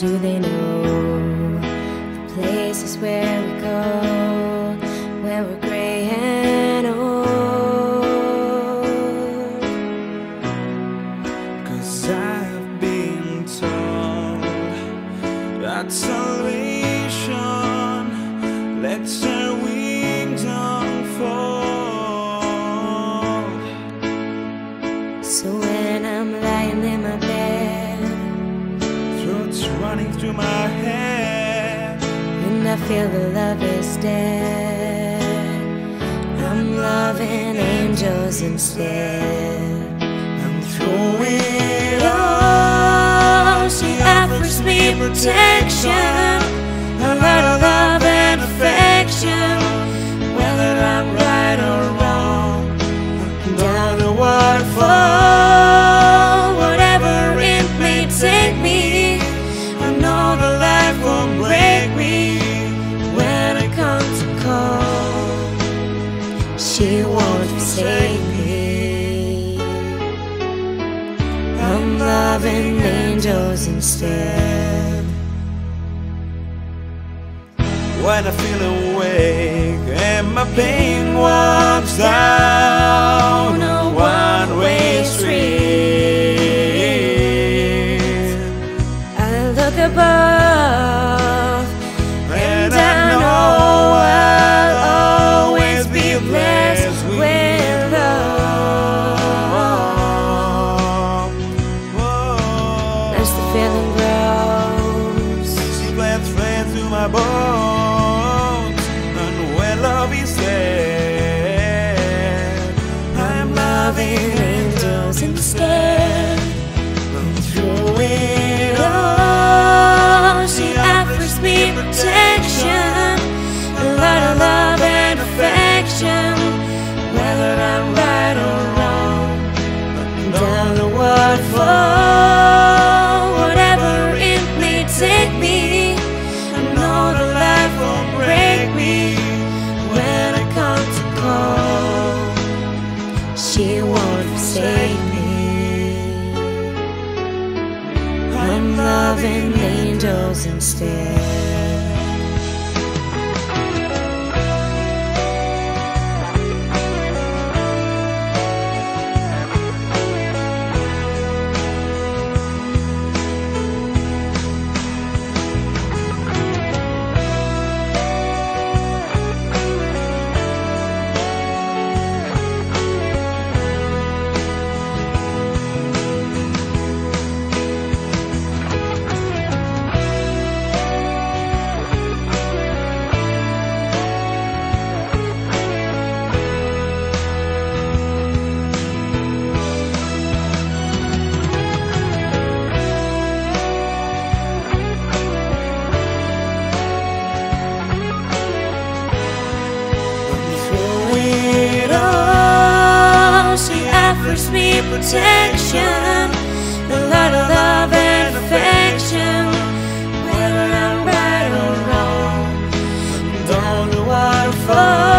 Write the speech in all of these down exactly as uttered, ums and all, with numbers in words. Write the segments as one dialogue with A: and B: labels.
A: Do they know the places where we go when we're gray and old?
B: 'Cause I've been told that salvation lets her wings unfold.
A: So when I'm lying in my bed,
B: thoughts running through my head,
A: and I feel the love is dead, I'm loving angels instead.
B: I'm through it
A: all. She offers me protection, a lot of love and affection, whether I'm right or wrong. Down the waterfall, whatever it may take me, I know the life won't break me. When it comes to call, she won't forsake me. I'm loving angels instead.
B: when I feel awake and my pain walks down a one-way street.
A: I look above and, and I know I'll always be blessed with love. As the feeling grows,
B: she blends right through my bones. Love is there,
A: I'm loving angels instead.
B: I'm through it
A: all. She offers me protection, a lot of love and affection, whether I'm right or wrong. Down the waterfall, whatever it may take me, I know the life won't break me. When I come to call, she won't forsake me. I'm loving angels instead. She offers me protection, a lot of love and affection, whether I'm right or wrong. Down the waterfall,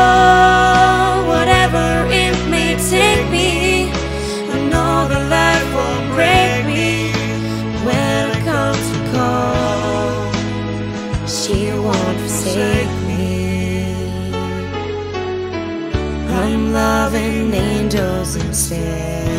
A: whatever it may take me, I know the life won't break me. When it comes to call, she won't forsake me. I'm loving angels instead.